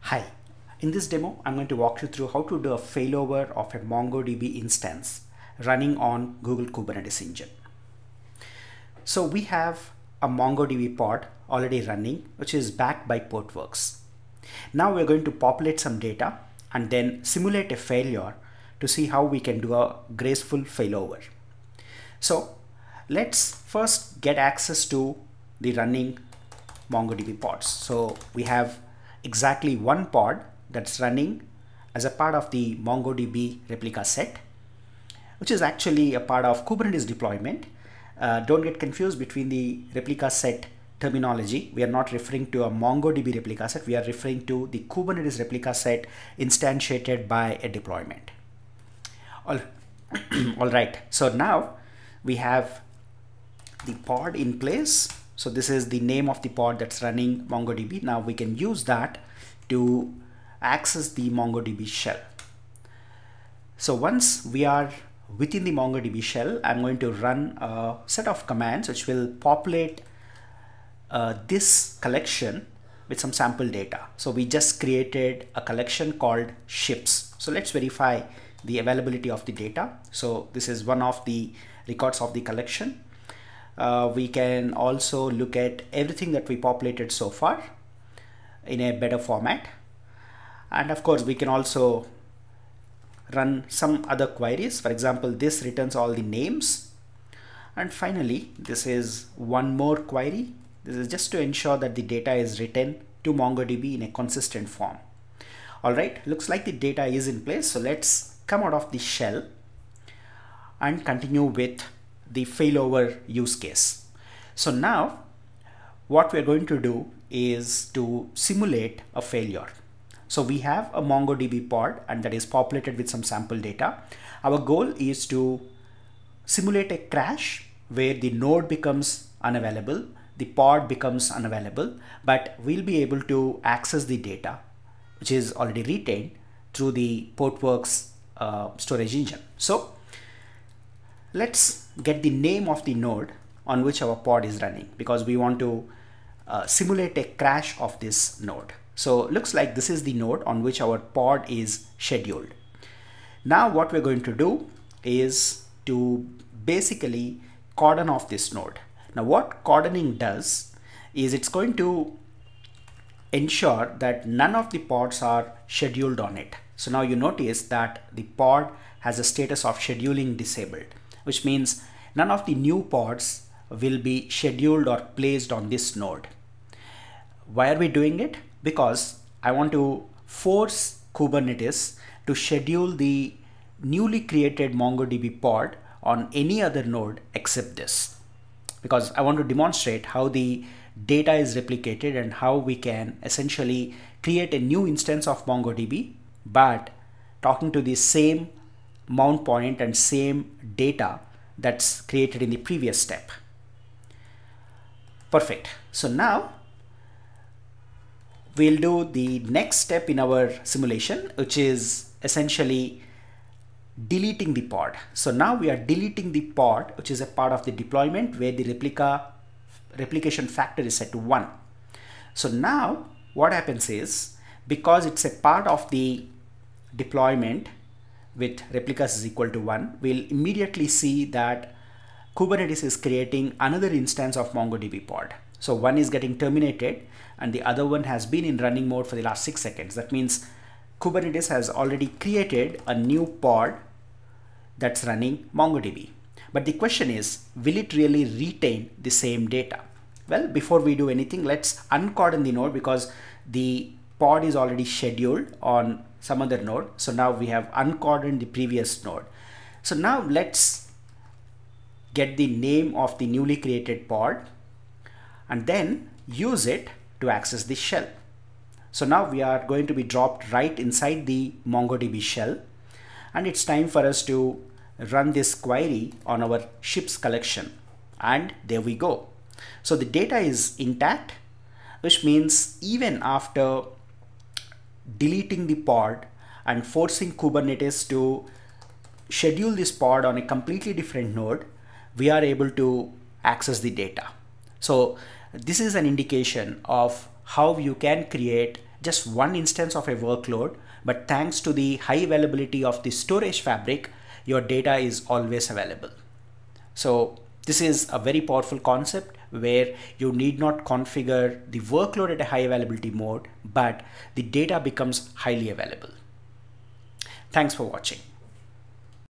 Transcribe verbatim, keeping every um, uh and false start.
Hi, in this demo, I'm going to walk you through how to do a failover of a MongoDB instance running on Google Kubernetes engine. So we have a MongoDB pod already running, which is backed by Portworx. Now we're going to populate some data and then simulate a failure to see how we can do a graceful failover. So let's first get access to the running MongoDB pods. So we have exactly one pod that's running as a part of the MongoDB replica set, which is actually a part of Kubernetes deployment. Uh, don't get confused between the replica set terminology. We are not referring to a MongoDB replica set. We are referring to the Kubernetes replica set instantiated by a deployment. All, all right. So now we have the pod in place. So this is the name of the pod that's running MongoDB. Now we can use that to access the MongoDB shell. So once we are within the MongoDB shell, I'm going to run a set of commands which will populate uh, this collection with some sample data. So we just created a collection called ships. So let's verify the availability of the data. So this is one of the records of the collection. Uh, we can also look at everything that we populated so far in a better format. And of course, we can also run some other queries. For example, this returns all the names. And finally, this is one more query. This is just to ensure that the data is written to MongoDB in a consistent form. All right, looks like the data is in place. So let's come out of the shell and continue with the failover use case. So now what we're going to do is to simulate a failure. So we have a MongoDB pod and that is populated with some sample data. Our goal is to simulate a crash where the node becomes unavailable, the pod becomes unavailable, but we'll be able to access the data which is already retained through the Portworx uh, storage engine. So let's get the name of the node on which our pod is running because we want to uh, simulate a crash of this node. So looks like this is the node on which our pod is scheduled. Now what we're going to do is to basically cordon off this node. Now what cordoning does is it's going to ensure that none of the pods are scheduled on it. So now you notice that the pod has a status of scheduling disabled, which means none of the new pods will be scheduled or placed on this node. Why are we doing it? Because I want to force Kubernetes to schedule the newly created MongoDB pod on any other node except this. Because I want to demonstrate how the data is replicated and how we can essentially create a new instance of MongoDB, but talking to the same mount point and same data that's created in the previous step. Perfect. So now we'll do the next step in our simulation, which is essentially deleting the pod. So now we are deleting the pod, which is a part of the deployment where the replica replication factor is set to one. So now what happens is, because it's a part of the deployment with replicas is equal to one, we'll immediately see that Kubernetes is creating another instance of MongoDB pod. So one is getting terminated and the other one has been in running mode for the last six seconds. That means Kubernetes has already created a new pod that's running MongoDB. But the question is, will it really retain the same data? Well, before we do anything, let's uncordon the node because the pod is already scheduled on some other node. So now we have uncordoned the previous node. So now let's get the name of the newly created pod and then use it to access the shell. So now we are going to be dropped right inside the MongoDB shell and it's time for us to run this query on our ships collection. And there we go. So the data is intact, which means even after deleting the pod and forcing Kubernetes to schedule this pod on a completely different node, we are able to access the data. So this is an indication of how you can create just one instance of a workload, but thanks to the high availability of the storage fabric, your data is always available. So this is a very powerful concept where you need not configure the workload at a high availability mode, but the data becomes highly available. Thanks for watching.